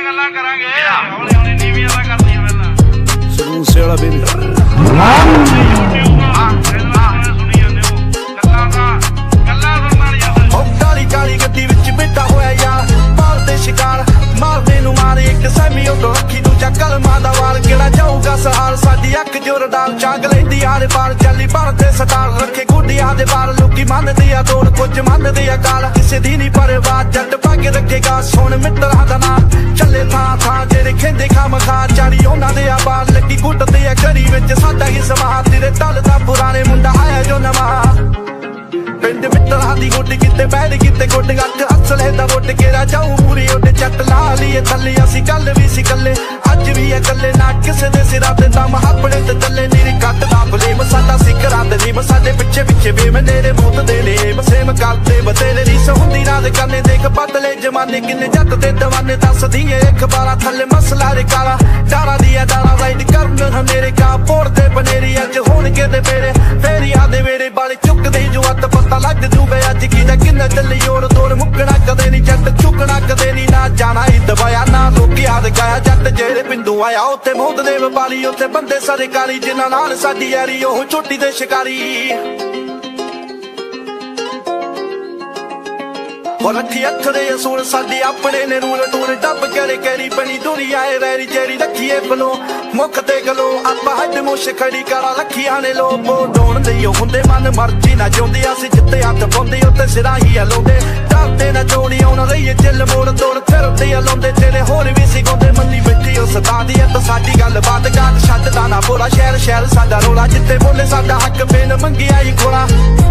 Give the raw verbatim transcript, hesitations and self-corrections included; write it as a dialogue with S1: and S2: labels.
S1: ਦੀਆਂ ਗੱਲਾਂ ਕਰਾਂਗੇ ਹੌਲੀ ਹੌਲੀ ਨੀਵੀਆਂ ਦਾ ਕਰਦੀਆਂ ਪਹਿਲਾਂ
S2: ਸਰੂਸੇ ਵਾਲਾ ਬੇਬੀ
S1: ਸੁਣੀ ਜਾਂਦੇ ਹੋ ਗੱਲਾਂ ਦਾ ਗੱਲਾਂ ਸੁਣਨ ਵਾਲੀ ਜਾਂਦਾ
S2: ਉਹ ਕਾਲੀ ਕਾਲੀ ਗੱਡੀ ਵਿੱਚ ਬੈਠਾ ਹੋਇਆ ਯਾਰ ਮਾਰਦੇ ਸ਼ਿਕਾਰ ਮਾਰਦੇ ਨੂੰ ਮਾਰੇ ਇੱਕ ਸੈਮੀ ਉਦੋਂ ਰੱਖੀ ਦੂਜਾ ਕਲਮਾਂ ਦਾ ਵਾਲ ਕਿਹੜਾ ਜਾਊਗਾ ਸਹਾਰ ਸਾਡੀ ਅੱਖ ਜੋਰਦਾਰ ਚਾਂਗ ਲੈਂਦੀ ਆਰੇ ਪਾਰ ਚੱਲੀ ਭਰਦੇ ਸਟਾਰ ਰੱਖੇ ਗੁੱਡੀਆਂ ਦੇ ਬਾਲ ਲੋਕੀ ਮੰਨਦੇ ਆ ਤੋੜ ਕੁਝ ਮੰਨਦੇ ਆ ਗਾਲ ਕਿਸੇ ਦੀ ਨਹੀਂ ਪਰਵਾਹ ਜੱਟ ਪੱਗ ਰੱਖੇਗਾ ਸੋਹਣ ਮਿੱਤਰਾਂ ਦਾ ਨਾਂ ਚੱਲੇ ਥਾਂ ਥਾਂ ਜਿਹੜੇ ਖੇਂਦੇ ਖਾਮ ਖਾ ਚਾਰੀ ਉਹਨਾਂ ਦੇ ਆ ਬਾਲ ਲੱਗੀ ਕੁੱਟਦੇ ਆ ਘੜੀ ਵਿੱਚ ਸਾਡਾ ਹੀ ਸਮਾਂ ਤੇਰੇ ਤਲ ਦਾ ਪੁਰਾਣੇ ਮੁੰਡਾ ਆਇਆ ਜੋ ਨਵਾਂ ਪਿੰਡ ਮਿੱਤਰਾਂ ਦੀ ਗੁੱਡੀ ਕਿਤੇ ਬੈਠ ਕਿਤੇ ਗੁੱਡ ਗੱਟ ਅਸਲੇ ਦਾ ਵੁੱਟ ਕਿਹੜਾ ਜਾਊ ਮੂਰੀ ਉਹਦੇ ਚੱਟ ਲਾ ਲਈਏ ਥੱਲੇ ਅਸੀਂ ਕੱਲ ਵੀ ਸੀ ਕੱਲੇ ਅੱਜ ਵੀ ਇਹ ਕੱਲੇ ਨਾ ਕਿਸੇ ਦੇ ਸਿਰਾਂ ਤੇ ਦਮ ਆਪਣੇ ਤੇ ਥੱਲੇ ਨੀਰੀ ਕੱਟ ਦਾ ਬਲੇਮ ਸਾਡਾ ਸਿਕਰਾਂ ਦੇ ਨੀਮ ਸਾਡੇ ਪਿੱਛੇ ਪਿੱਛੇ ਵੀ ਮੇਰੇ ਮੂਤ ਦੇ ਨੇ ਮਸੇਮ ਕਰਦੇ ਬਤੇਰੇ ਰੀਸ ਹੁੰਦੀ ਰਾਤ ਕਰਨੇ ਦੇਖ ਬਦਲੇ ਜਮਾਨੇ ਕਿੰਨੇ ਜੱਟ ਦੇ ਦਵਾਨੇ ਦੱਸਦੀ ਏ ਅਖਬਾਰਾਂ ਥੱਲੇ ਮਸਲਾ ਰੇ ਕਾਲਾ ਡਾਰਾ ਦੀਆਂ ਡਾਰਾ ਰਾਈਡ ਕਰਨ ਹਨੇਰੇ ਕਾ ਪੋੜਦੇ ਬਨੇਰੀ ਅੱਜ ਹੋਣਗੇ ਦੇ ਮੇਰੇ ਫੇਰੀਆਂ ਦੇ ਵੇੜੇ ਬਾਲੇ ਚੁੱਕਦੇ ਜੋ ਅੱਤ ਪਤਾ ਲੱਗ ਜੂਵੇ ਅੱਜ ਕੀ ਦਾ ਕਿੰਨਾ ਚੱਲੀ ਓੜ ਤੋੜ ਮੁੱਕਣਾ ਕਦੇ ਨਹੀਂ ਜੱਟ ਚੁੱਕਣਾ ਕਦੇ ਨਹੀਂ ਨਾ ਜਾਣਾ ਹੀ ਦਬਾਇਆ ਨਾ ਲੋਕੀ ਯਾਦ ਗਾਇਆ ਜੱਟ ਜਿਹੜੇ ਬਿੰਦੂ ਆਇਆ ਉੱਥੇ ਮੋਹਤ ਦੇ ਵਪਾਰੀ ਉੱਥੇ ਬੰਦੇ ਸਾਰੇ ਕਾਲੀ ਜਿਨ੍ਹਾਂ ਨਾਲ ਸਾਡੀ ਯਾਰੀ ਉਹ ਛੋਟੀ ਦੇ ਸ਼ਿਕਾਰੀ ਉਹ ਰੱਖੀ ਅੱਖਰੇ ਅਸੂਲ ਸਾਡੇ ਆਪਣੇ ਨੇ ਰੂਲ ਟੂਲ ਡੱਬ ਕਰੇ ਕੈਰੀ ਬਣੀ ਦੁਨੀਆ ਏ ਰੈਰੀ ਜਿਹੜੀ ਰੱਖੀਏ ਬਲੋ ਮੁੱਖ ਤੇ ਗਲੋ ਆਪਾਂ ਹੱਡ ਮੁੱਛ ਖੜੀ ਕਰਾ ਰੱਖੀਆਂ ਨੇ ਲੋਪੋ ਡੋਣ ਲਈ ਹੁੰਦੇ ਮਨ ਮਰਜੀ ਨਾ ਜਿਉਂਦੇ ਅਸੀਂ ਜਿੱਤੇ ਹੱਥ ਪਾਉਂਦੇ ਉੱਤੇ ਸਿਰਾਂ ਹੀ ਹਲਾਉਂਦੇ ਡਰਦੇ ਨਾ ਜੋੜੀ ਆਉਣ ਰਹੀਏ ਚੱਲ ਮੋੜ ਤੋੜ ਫਿਰਦੇ ਹਲਾਉਂਦੇ ਤੇਰੇ ਹੋਰ ਵੀ ਸੀ ਗਾਉਂਦੇ ਮੰਨੀ ਬੈਠੀ ਉਹ ਸਦਾ ਦੀ ਤਾਂ ਸਾਡੀ ਗੱਲ ਬਾਤ ਗਾਤ ਛੱਡਦਾ ਨਾ ਪੂਰਾ ਸ਼ਹਿਰ ਸ਼ਹਿਰ ਸਾਡਾ ਰੋਲਾ ਜਿੱਤੇ ਬੋਲੇ ਸਾਡਾ ਹੱਕ ਬੇਨ ਮੰਗਿਆ ਹੀ ਖੋਲਾ